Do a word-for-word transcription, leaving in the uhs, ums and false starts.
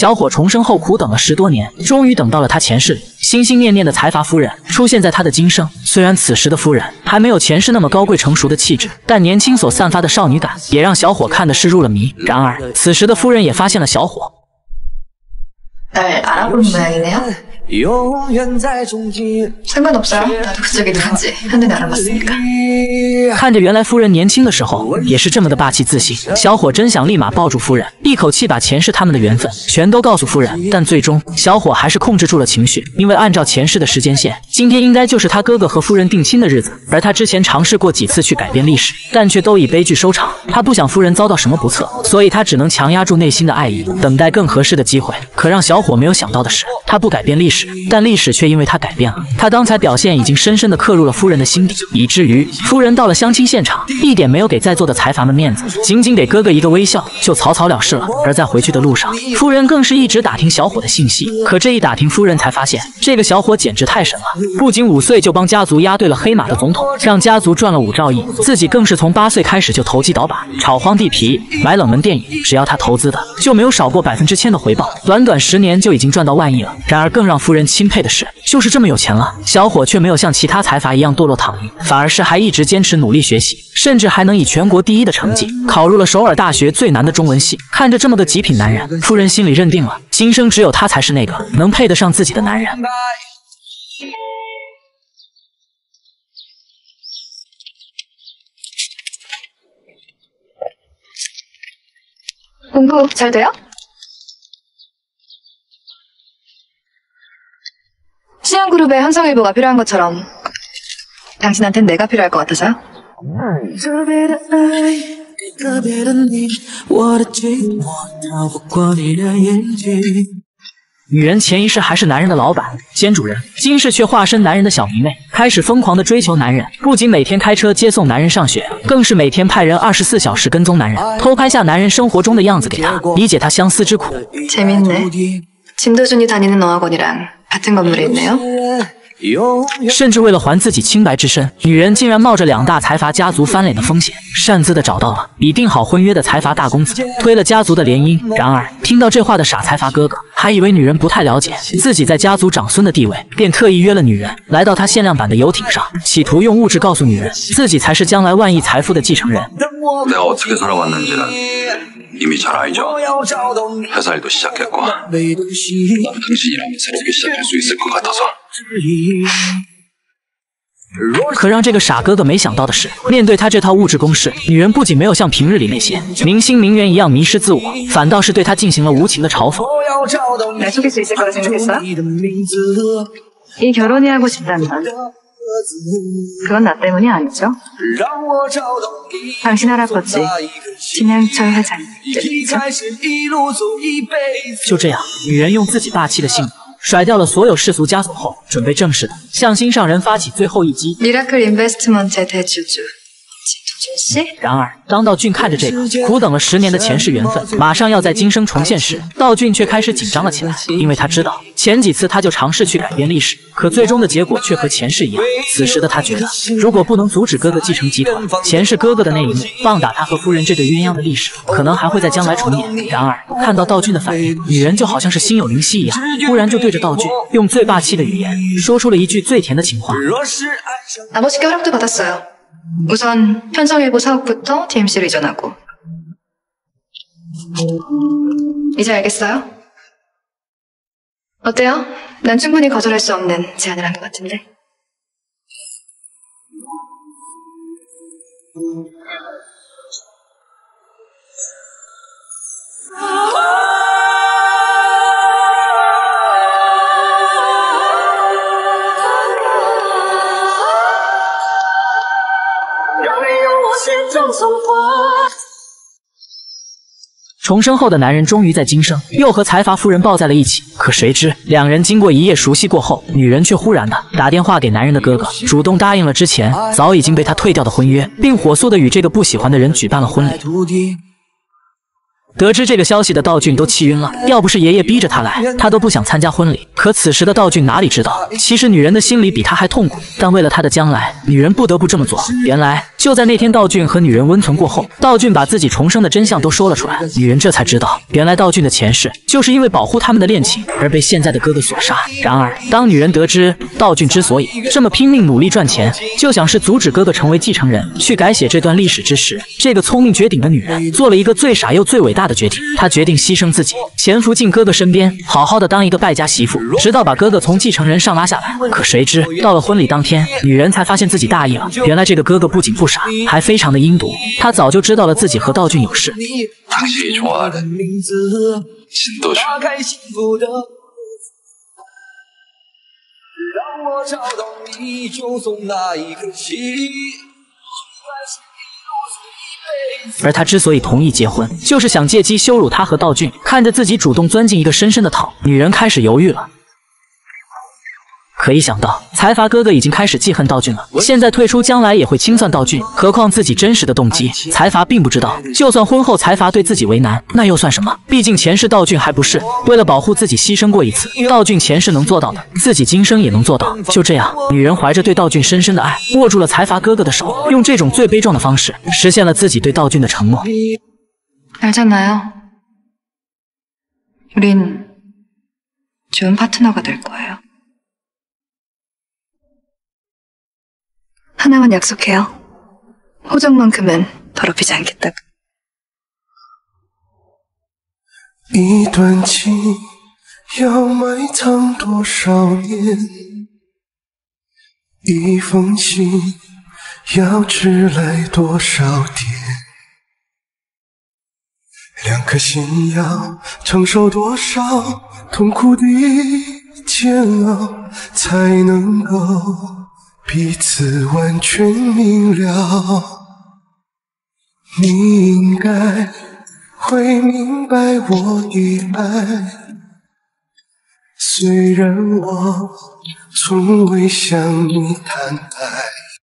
小伙重生后苦等了十多年，终于等到了他前世里心心念念的财阀夫人出现在他的今生。虽然此时的夫人还没有前世那么高贵成熟的气质，但年轻所散发的少女感也让小伙看的是入了迷。然而，此时的夫人也发现了小伙。 날 알아보는 모양이네요. 상관없어요. 나도 그쪽이 누군지 한눈에 알아봤으니까. 看着原来夫人年轻的时候也是这么的霸气自信，小伙真想立马抱住夫人，一口气把前世他们的缘分全都告诉夫人。但最终小伙还是控制住了情绪，因为按照前世的时间线，今天应该就是他哥哥和夫人定亲的日子。而他之前尝试过几次去改变历史，但却都以悲剧收场。他不想夫人遭到什么不测，所以他只能强压住内心的爱意，等待更合适的机会。可让小伙没有想到的是，他不改变历史，但历史却因为他改变了。他刚才表现已经深深地刻入了夫人的心底，以至于夫人到了相亲现场，一点没有给在座的财阀们面子，仅仅给哥哥一个微笑，就草草了事了。而在回去的路上，夫人更是一直打听小伙的信息。可这一打听，夫人才发现这个小伙简直太神了，不仅五岁就帮家族押对了黑马的总统，让家族赚了五兆亿，自己更是从八岁开始就投机倒把，炒荒地皮，买冷门电影，只要他投资的就没有少过百分之千的回报，短短十年就已经赚到万亿了。然而更让夫人钦佩的是，就是这么有钱了，小伙却没有像其他财阀一样堕落躺赢，反而是还一直坚持努力学习，甚至还能以全国第一的成绩考入了首尔大学最难的中文系。看着这么个极品男人，夫人心里认定了，今生只有他才是那个能配得上自己的男人。 공부 잘 돼요? 신한그룹에 한성일보가 필요한 것처럼 당신한텐 내가 필요할 것 같아서요? 女人前一世还是男人的老板、兼主人，今世却化身男人的小迷妹，开始疯狂的追求男人。不仅每天开车接送男人上学，更是每天派人二十四小时跟踪男人，偷拍下男人生活中的样子给他，理解他相思之苦。 재밌네. 진도준이 다니는 어학원이랑 같은 건물에 있네요. 甚至为了还自己清白之身，女人竟然冒着两大财阀家族翻脸的风险，擅自的找到了已定好婚约的财阀大公子，推了家族的联姻。然而听到这话的傻财阀哥哥，还以为女人不太了解自己在家族长孙的地位，便特意约了女人来到他限量版的游艇上，企图用物质告诉女人自己才是将来万亿财富的继承人。 내가 어떻게 살아왔는지는 이미 잘 알죠. 회사 일도 시작했고 당신이라면 새롭게 시작할 수 있을 것 같아서. 可让这个傻哥哥没想到的是，面对他这套物质攻势，女人不仅没有像平日里那些明星名媛一样迷失自我，反倒是对他进行了无情的嘲讽。 날 속일 수 있을 거라 생각했어요? 이 결혼이 하고 싶다면 그건 나 때문이 아니죠. 당신 할아버지 김양철 회장님 때문이죠. 就这样，女人用自己霸气的性格甩掉了所有世俗枷锁后，准备正式的向心上人发起最后一击。 미라클 인베스트먼트의 대주주 진도준 씨? 然而，当道俊看着这个苦等了十年的前世缘分，马上要在今生重现时，道俊却开始紧张了起来，因为他知道前几次他就尝试去改变历史，可最终的结果却和前世一样。此时的他觉得，如果不能阻止哥哥继承集团，前世哥哥的那一幕棒打他和夫人这对鸳鸯的历史，可能还会在将来重演。然而，看到道俊的反应，女人就好像是心有灵犀一样，忽然就对着道俊用最霸气的语言说出了一句最甜的情话。 아버지께 허락도 받았어요. 우선 현성일보 사옥부터 디엠씨로 이전하고. 이제 알겠어요? 어때요? 난 충분히 거절할 수 없는 제안을 한 것 같은데. 좀 성과 重生后的男人终于在今生又和财阀夫人抱在了一起，可谁知两人经过一夜熟悉过后，女人却忽然的打电话给男人的哥哥，主动答应了之前早已经被他退掉的婚约，并火速的与这个不喜欢的人举办了婚礼。 得知这个消息的道俊都气晕了，要不是爷爷逼着他来，他都不想参加婚礼。可此时的道俊哪里知道，其实女人的心里比他还痛苦，但为了他的将来，女人不得不这么做。原来就在那天，道俊和女人温存过后，道俊把自己重生的真相都说了出来，女人这才知道，原来道俊的前世就是因为保护他们的恋情而被现在的哥哥所杀。然而，当女人得知道俊之所以这么拼命努力赚钱，就想是阻止哥哥成为继承人，去改写这段历史之时，这个聪明绝顶的女人做了一个最傻又最伟大的决定，她决定牺牲自己，潜伏进哥哥身边，好好的当一个败家媳妇，直到把哥哥从继承人上拉下来。可谁知到了婚礼当天，女人才发现自己大意了，原来这个哥哥不仅不傻，还非常的阴毒，他早就知道了自己和道俊有事。 당신이 좋아하는 진도준. ”而他之所以同意结婚，就是想借机羞辱他和道俊。看着自己主动钻进一个深深的套，女人开始犹豫了。 可一想到财阀哥哥已经开始记恨道俊了，现在退出将来也会清算道俊。何况自己真实的动机，财阀并不知道。就算婚后财阀对自己为难，那又算什么？毕竟前世道俊还不是。为了保护自己牺牲过一次，道俊前世能做到的，自己今生也能做到。就这样，女人怀着对道俊深深的爱，握住了财阀哥哥的手，用这种最悲壮的方式，实现了自己对道俊的承诺。 알잖아요. 우린 좋은 파트너가 될 거예요. 하나만 약속해요. 호적만큼은 더럽히지 않겠다고. 一段情要埋藏多少年？一封信要寄来多少天？两颗心要承受多少痛苦的煎熬，才能够 彼此完全明了，你应该会明白我的爱。虽然我从未向你坦白。